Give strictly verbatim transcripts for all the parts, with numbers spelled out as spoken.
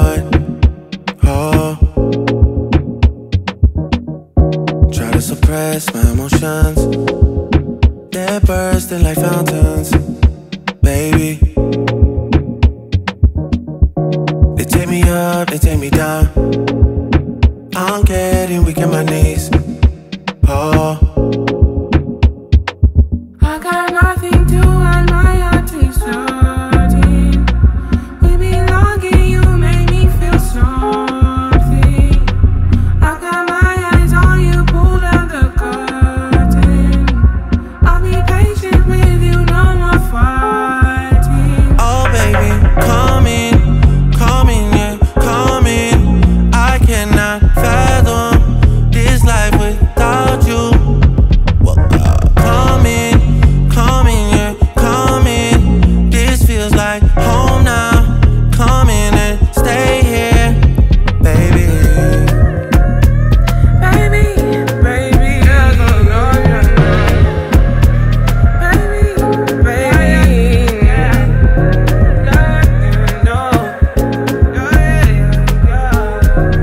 heart. Oh, try to suppress my emotions. They're bursting like fountains, baby. They take me up, they take me down. I'm getting weak in my knees. Oh, I got nothing to hide, my heart is hurting. We belong and you make me feel something. I got my eyes on you, pull down the curtain. I'll be patient with you, no more fighting. oh baby, come in, come in, yeah, come in. I cannot fathom this life without you. Well, uh, come in, come in, yeah, come in. This feels like home now. Come in and stay here, baby. Baby, baby, yeah, no, no, no, no. Baby, baby, yeah, yeah, no, yeah, yeah.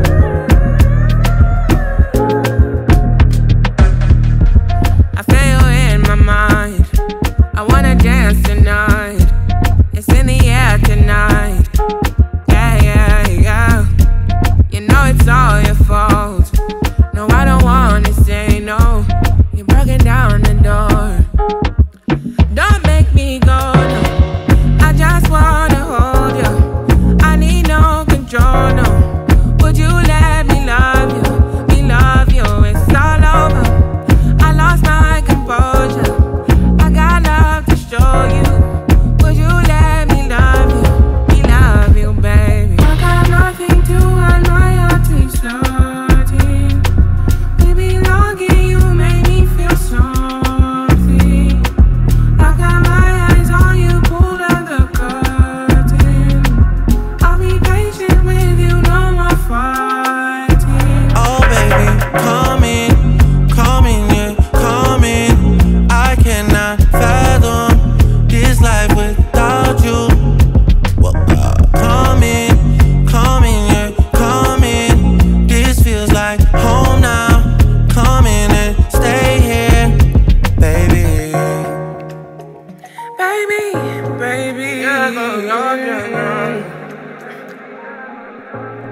I feel in my mind. I wanna dance tonight. It's in the air tonight. Yeah, yeah, yeah. You know it's all your fault. No, I don't wanna say no. You're breaking down the door. Don't make me go, no. I just wanna hold you. I need no control, no. Would you let me love you? Me love you, it's all over. I lost my composure. I got love to show you. Would you let me love you? Me love you, baby. I got nothing to hide, my heart is hurting. We belong and you make me feel something. I got my eyes on you, pull down the curtain. I'll be patient with you, no more fighting. Oh baby, come in, come in, yeah, come in. I cannot fathom this life without you. Well, uh, come in, come in, yeah, come in. This feels like home now. Come in and stay here, baby. Baby, baby, yeah, no, no, no, no.